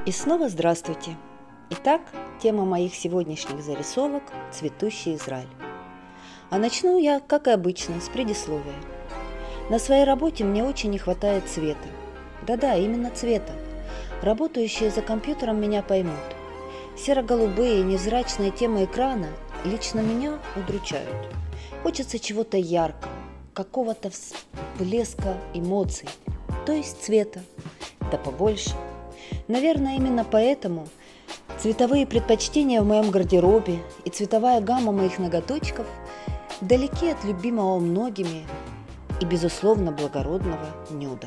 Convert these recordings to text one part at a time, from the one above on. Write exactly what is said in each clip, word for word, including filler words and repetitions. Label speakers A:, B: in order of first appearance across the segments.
A: И снова здравствуйте! Итак, тема моих сегодняшних зарисовок – цветущий Израиль. А начну я, как и обычно, с предисловия. На своей работе мне очень не хватает цвета. Да-да, именно цвета. Работающие за компьютером меня поймут. Серо-голубые, невзрачные темы экрана лично меня удручают. Хочется чего-то яркого, какого-то всплеска эмоций, то есть цвета, да побольше. Наверное, именно поэтому цветовые предпочтения в моем гардеробе и цветовая гамма моих ноготочков далеки от любимого многими и, безусловно, благородного нюда.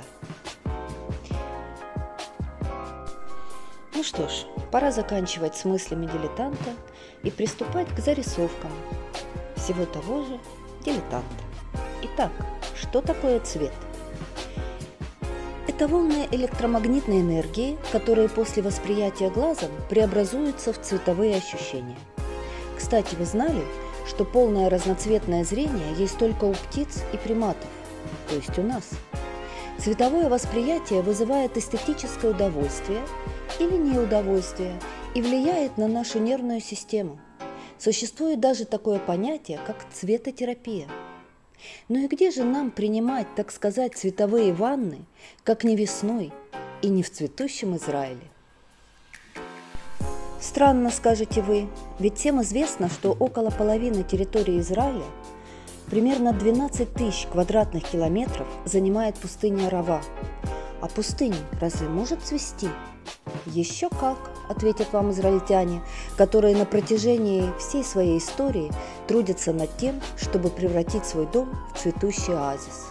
A: Ну что ж, пора заканчивать с мыслями дилетанта и приступать к зарисовкам всего того же дилетанта. Итак, что такое цвет? Это волны электромагнитной энергии, которые после восприятия глазом преобразуются в цветовые ощущения. Кстати, вы знали, что полное разноцветное зрение есть только у птиц и приматов, то есть у нас. Цветовое восприятие вызывает эстетическое удовольствие или неудовольствие и влияет на нашу нервную систему. Существует даже такое понятие, как цветотерапия. Ну и где же нам принимать, так сказать, цветовые ванны, как не весной и не в цветущем Израиле? Странно, скажете вы, ведь всем известно, что около половины территории Израиля, примерно двенадцать тысяч квадратных километров, занимает пустыня Арава. А пустыня разве может цвести? Еще как, ответят вам израильтяне, которые на протяжении всей своей истории трудятся над тем, чтобы превратить свой дом в цветущий оазис.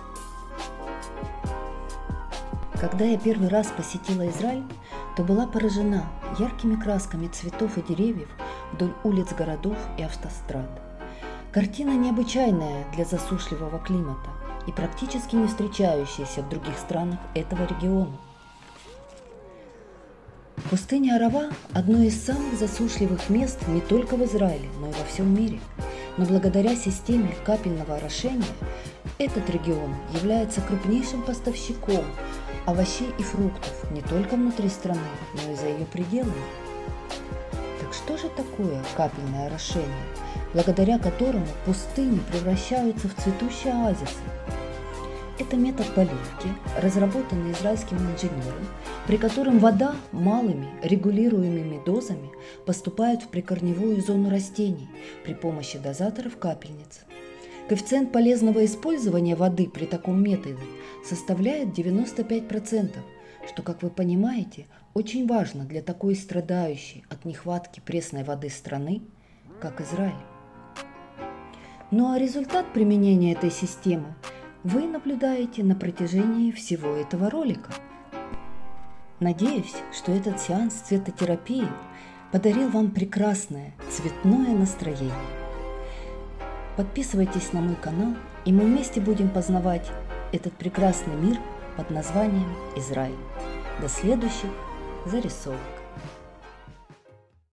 A: Когда я первый раз посетила Израиль, то была поражена яркими красками цветов и деревьев вдоль улиц городов и автострад. Картина необычайная для засушливого климата и практически не встречающаяся в других странах этого региона. Пустыня Арава – одно из самых засушливых мест не только в Израиле, но и во всем мире. Но благодаря системе капельного орошения этот регион является крупнейшим поставщиком овощей и фруктов не только внутри страны, но и за ее пределами. Так что же такое капельное орошение, благодаря которому пустыни превращаются в цветущие оазисы? Это метод поливки, разработанный израильским инженером, при котором вода малыми регулируемыми дозами поступает в прикорневую зону растений при помощи дозаторов капельниц. Коэффициент полезного использования воды при таком методе составляет девяносто пять процентов, что, как вы понимаете, очень важно для такой страдающей от нехватки пресной воды страны, как Израиль. Ну а результат применения этой системы вы наблюдаете на протяжении всего этого ролика. Надеюсь, что этот сеанс цветотерапии подарил вам прекрасное цветное настроение. Подписывайтесь на мой канал, и мы вместе будем познавать этот прекрасный мир под названием Израиль. До следующих зарисовок.